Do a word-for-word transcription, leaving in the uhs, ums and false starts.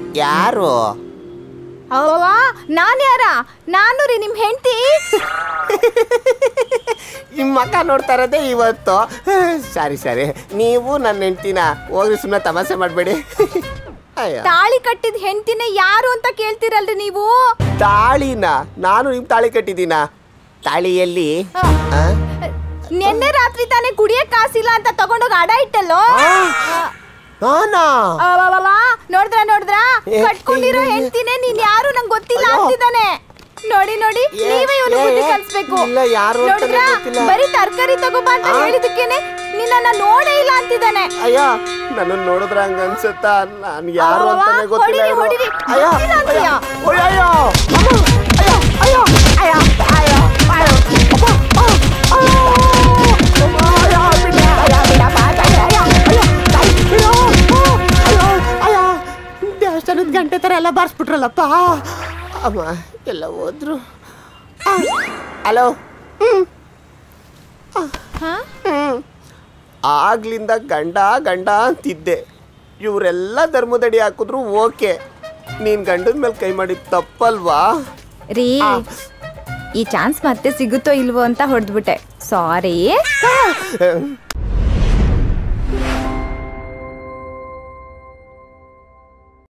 ಯಾರು? ಅವ್ವ ನಾನು ಯಾರ? ನಾನು ರೀ ನಿಮ್ಮ ಹೆಂಡತಿ. ನಿಮ್ಮ ಮಕ್ಕ ನೋಡ್ತಾ ಇರೋದೇ ಇವತ್ತು. ಸರಿ ಸರಿ, ನೀವು ನನ್ನ ಹೆಂಡ್ತಿನ ಹೋಗ್ರಿ, ಸುಮ್ಮನೆ ತಮಾಷೆ ಮಾಡಬೇಡಿ. ತಾಳಿ ಕಟ್ಟಿದ ಹೆಂಡತಿನ ಯಾರು ಅಂತ ಕೇಳ್ತೀರಲ್ರಿ ನೀವು? ತಾಳಿನ? ನಾನು ನಿಮ್ ತಾಳಿ ಕಟ್ಟಿದ್ದೀನ? ತಾಳಿಯಲ್ಲಿ ನಿನ್ನೆ ರಾತ್ರಿ ತಾನೇ ಕುಡಿಯಕ್ ಕಾಸಿಲ್ಲ ಅಂತ ತಗೊಂಡೋಗಿ ಅಡ ಇಟ್ಟಲ್ಲೋ. ನೋಡಿದ್ರ ನೋಡಿದ್ರ ಕಟ್ಕೊಂಡಿರೋ ಹೆಂಡ್ತಿನೇ ನೀನ್ ಯಾರು ನಂಗೆ ಗೊತ್ತಿಲ್ಲ ಅಂತಿದ್ದಾನೆ. ನೋಡಿ ನೋಡಿ, ನೀವೇ ಇವನು ಬುದ್ಧಿ ಕಲಿಸ್ಬೇಕು. ನೋಡಿದ್ರ ಬರೀ ತರಕಾರಿ ತಗೋಬಾ ಅಂತ ಹೇಳಿದಕ್ಕೇನೆ ನಿನ್ನ ನೋಡೇ ಇಲ್ಲ ಅಂತಿದ್ದಾನೆ. ಅಯ್ಯ, ನನ್ನ ನೋಡಿದ್ರ ಹಂಗ ಅನ್ಸುತ್ತ? ನಾನು ಯಾರು ಅಂತಾನೆ ಗೊತ್ತಿಲ್ಲ. ಅಯ್ಯೋ ಅಯ್ಯೋ ಅಯ್ಯೋ ಅಯ್ಯೋ ಅಯ್ಯೋ ದೇವಸ್ಥಾನದ ಗಂಟೆ ತರ ಎಲ್ಲ ಬಾರಿಸ್ಬಿಟ್ರಲ್ಲಪ್ಪ. ಅಮ್ಮ ಎಲ್ಲ ಹೋದ್ರು. ಹಲೋ. ಆಗ್ಲಿಂದ ಗಂಡ ಗಂಡ ಅಂತಿದ್ದೆ. ಇವರೆಲ್ಲ ಧರ್ಮದಡಿ ಹಾಕಿದ್ರು ಓಕೆ. ನೀನ್ ಗಂಡದ ಮೇಲೆ ಕೈ ಮಾಡಿದ್ ತಪ್ಪಲ್ವಾ ರೀ? ಈ ಚಾನ್ಸ್ ಮತ್ತೆ ಸಿಗುತ್ತೋ ಇಲ್ವೋ ಅಂತ ಹೊಡೆದ್ಬಿಟ್ಟೆ. ಸಾರಿ.